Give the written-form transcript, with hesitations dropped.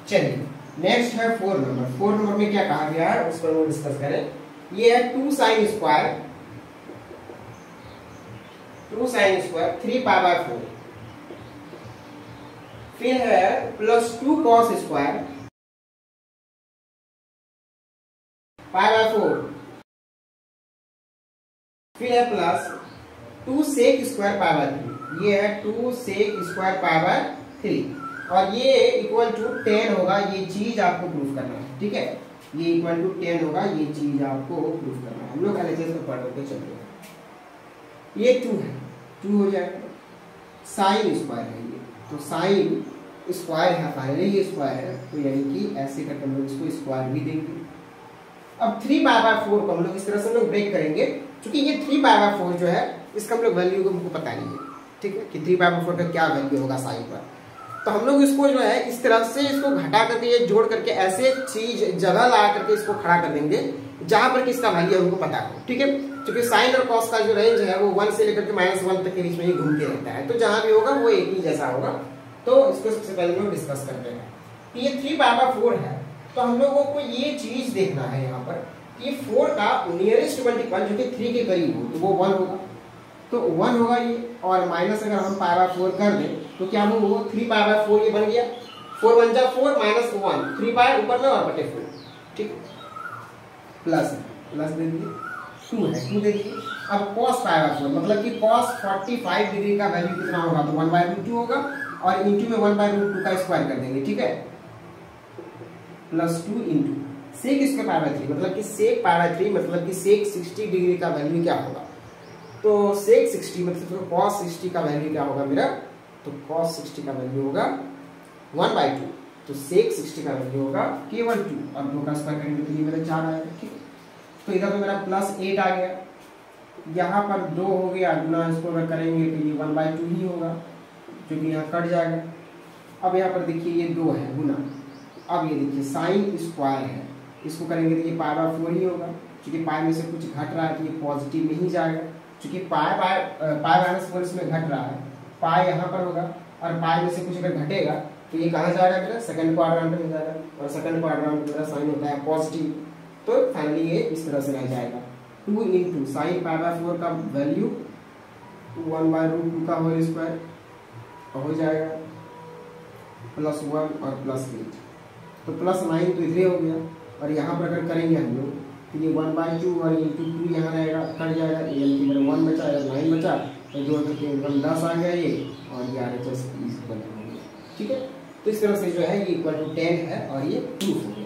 चलिए नेक्स्ट है 4 number. 4 number में क्या कहा गया है उस पर वो डिस्कस करें। ये है 2 sin स्क्वायर 3π/4, फिर है प्लस 2 cos स्क्वायर π/4, फिर है प्लस 2 sec स्क्वायर π/3। ये है 2 sec स्क्वायर π/3 और ये इक्वल टू 10 होगा। ये चीज आपको प्रूफ करना है, ठीक है। ये इक्वल टू 10 होगा, ये चीज आपको प्रूफ करना है। हम लोग एलएचएस में पढ़ रहे थे। ये 2 है, 2 हो जाएगा। साइन स्क्वायर है ये, तो साइन स्क्वायर है, फाइनली ये स्क्वायर है, तो यानी कि ऐसे करके हम लोग इसको स्क्वायर भी देंगे। अब 3π/4 को हम लोग इस तरह से हम लोग ब्रेक करेंगे, क्योंकि ये 3π/4 जो है इसका हम लोग वैल्यू को हमको पता नहीं है, ठीक है, कि 3π/4 का क्या वैल्यू होगा साइन पर। तो हम लोग इसको जो है इस तरह से इसको घटा करके ये जोड़ करके ऐसे चीज जगह ला करके इसको खड़ा कर देंगे जहां पर किसका वैल्यू हमको पता हो, ठीक है। क्योंकि साइन और कॉस का जो रेंज है वो 1 से लेकर के -1 तक के बीच में ही घूमते रहता है, तो जहां भी होगा वो एक ही जैसा होगा। तो इसको सबसे पहले हम डिस्कस करते हैं। ये 3π/4 है, तो हम लोगों को ये चीज देखना है यहाँ पर, ये 4 का नियरेस्ट मल्टीपल जो कि 3 के करीब हो, तो वो 1 होगा, तो 1 होगा ये। और माइनस अगर हम π/4 कर दें तो क्या वो 3π/4 ये बन गया। 4 × 4 -1, 3π ऊपर में और बटे 4, ठीक, प्लस दे दीजिए, 2 है, 2 दे दीजिए। अब cos π/4 मतलब कि cos 45 डिग्री का वैल्यू कितना होगा, तो 1/√2 होगा, और इंटू में 1/√2 का स्क्वायर कर देंगे, ठीक है, प्लस 2 इंटू सेक इसके π/3 मतलब कि सेक π/3 मतलब कि सेक 60 डिग्री का वैल्यू क्या होगा, तो सेक 60 मतलब cos 60 का वैल्यू क्या होगा मेरा, तो cos 60 का वैल्यू होगा 1/2, तो सेक 60 का वैल्यू होगा केवल 2, और 2 का स्क्वायर करेंगे तो ये मेरा 4 आएगा, ठीक है। तो इधर तो मेरा प्लस 8 आ गया, यहाँ पर 2 हो गया, गुना इसको अगर करेंगे तो ये 1/2 ही होगा, जो कि यहाँ कट जाएगा। अब यहाँ पर देखिए ये 2 है गुना, अब ये देखिए साइन स्क्वायर है, इसको करेंगे तो ये π/4 ही होगा, क्योंकि पाई में से कुछ घट रहा है तो ये पॉजिटिव में ही जाएगा, क्योंकि पाई-4 इसमें घट रहा है, पाई यहाँ पर होगा, और पाई में से कुछ अगर घटेगा तो ये कहाँ जाएगा मेरा, सेकंड क्वाड्रेंट में जाएगा, और सेकंड क्वाड्रेंट मेरा साइन होता है पॉजिटिव, तो फाइनली ये इस तरह से रह जाएगा। 2 इंटू साइन π/4 का वैल्यू 1/√2 का होल स्क्वायर हो जाएगा, प्लस 1 और प्लस 8, तो प्लस 9 तो इधर हो गया, और यहाँ पर अगर करेंगे हम लोग तो ये 1/2 और इंटू 2 यहाँ रहेगा, कट जाएगा, यानी कि मेरा 1 बचा या 9 बचा, तो जो करके 10 आ गया ये, और ये RHS इक्वल हो गया, ठीक है। तो इस तरह से जो है ये इक्वल टू 10 है और ये प्रूफ हो गया।